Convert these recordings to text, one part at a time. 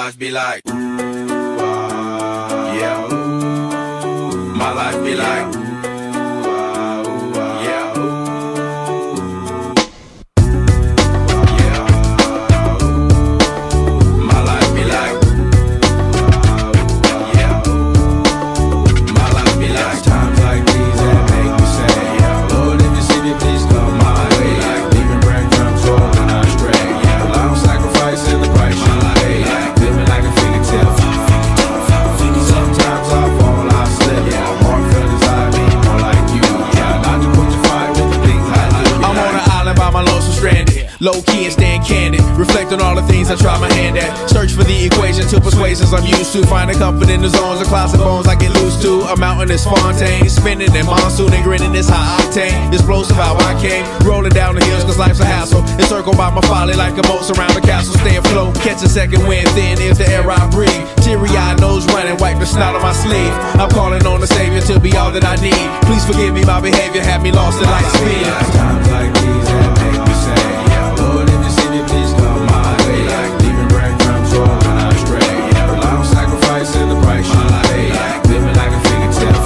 life be like, ooh, ah, yeah, ooh. My life be like, ooh, ah, yeah, ooh. Low key and staying candid, reflect on all the things I try my hand at. Search for the equation to persuasions I'm used to. Finding comfort in the zones of clouds and bones I get loose to. A mountain is Fontaine, spinning in monsoon and grinning is high octane. Explosive how I came, rolling down the hills cause life's a hassle. Encircled by my folly like a moat surround the castle. Stay afloat, catch a second wind, thin is the air I breathe. Teary-eyed nose running, wipe the snot on my sleeve. I'm calling on the Savior to be all that I need. Please forgive me, my behavior had me lost in light speed. Times like these that make me say, Lord, if you see me, please come my way. Like leaving breadcrumbs or when I stray. Yeah, rely on sacrifice and the price you pay. Like living like a fingertip.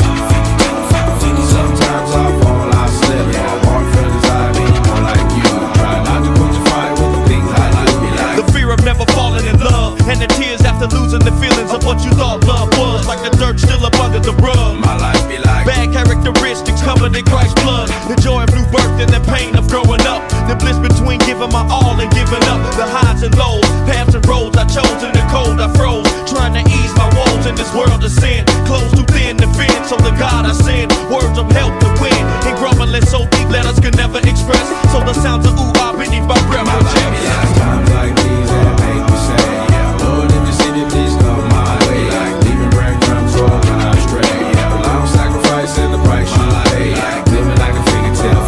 Sometimes I fall, I slip. My heart feels as I be more like you. Try not to put your fire with the things I like be like. The fear of never falling in love, and the tears after losing the feelings of what you thought love was. Like the dirt still up under the rug. My life be like bad characteristics covered in Christ's blood. The joy of new birth and the pain of growing up. The bliss between giving my all and giving up. The highs and lows, paths and roads I chose. In the cold I froze, trying to ease my woes in this world of sin. Clothes too thin to fit, so the God I send words of help to win. And grumbling so deep letters can never express. So the sounds of ooh ah beneath my breath. My life be like times like these that make me say, yeah, Lord, if you see me, please come my way. Like leaving breadcrumbs or when I stray. Yeah, rely on sacrifice and the price you pay. Like living like a fingertip.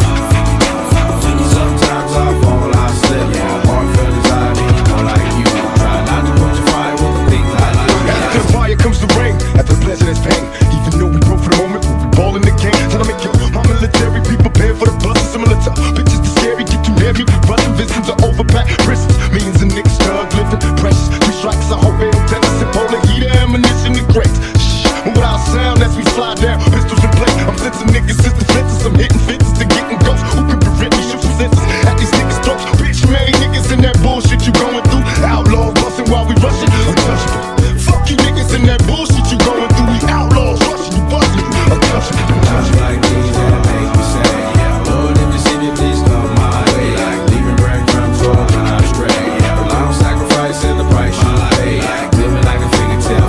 Sometimes I fall, I slip. My heart feels as I be more like you. Try not to put your fire with the things I like. After the fire comes the rain, after the pleasure there's pain. Even though we broke for the moment, we'll be balling the game. Trying to make you my military, be prepared for the bust. Similar to bitches to scary, get too heavy. Rushing visions of overpacked prisons. Millions of niggas stuck living precious. 3 strikes, I hope they don't tell us. Polar heater, ammunition, and crates. Shh, move without sound as we slide down. Pistols in play. I'm sensing niggas since the fences. I'm hitting fences to getting ghosts. Who can prevent me? Shoot some senses at these niggas' throats. Bitch made niggas in that bullshit you going through. Outlaws busting while we rushing. Untouchable. Fuck you niggas in that bullshit you going through. We outlaws rushing you, busting you. Untouchable. Times like these that make me say, yeah, Lord, if you see me, please come my way. Like leaving breadcrumbs or when I stray. Yeah, rely on sacrifice and the price you pay. Like living like a fingertip.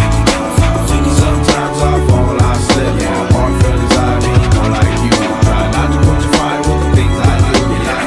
Sometimes I fall, I slip. My heart feels as I be more like you. Try not to put your fire with the things I do. Like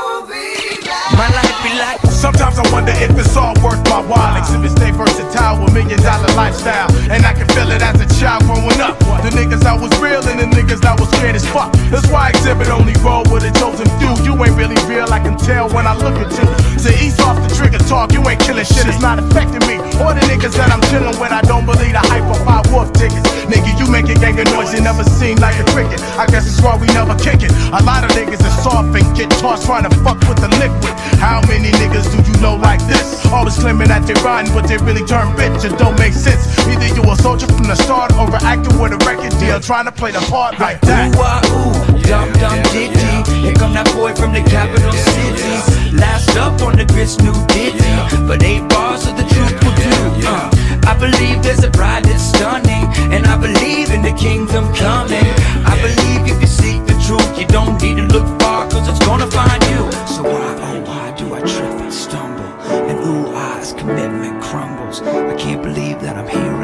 My life be like. Sometimes I wonder if it's all worth my while. Exhibit stay versatile with $1 million lifestyle. And I can feel it as a child growing up. The niggas that was real and the niggas that was scared as fuck. That's why Exhibit only roll with a chosen few. You ain't really real, I can tell when I look at you. So ease off the trigger talk, you ain't killing shit, it's not affecting me. Or the niggas that I'm chilling with, I don't believe the hype of 5 wolf tickets. Nigga, you make a gang of noise, you never seem like a cricket. I guess it's why we never kick it. A lot of niggas are soft and get tossed trying to fuck with the liquid. How many niggas do you know like this? Always claiming that they riding, but they really turn bitch. It don't make sense. Either you a soldier from the start or an actor with a record deal trying to play the part like that. Ooh, ah, ooh, dum dum ditty. Here come that boy from the capital city. Last up on the grits, new ditty. But 8 bars of the truth will do. I believe there's a bride that's stunning, and I believe in the kingdom coming. I believe if you seek the truth, you don't need to look far, cause it's gonna find you. So why, oh why do I trip and stumble? And ooh, ah, as commitment crumbles. I can't believe that I'm here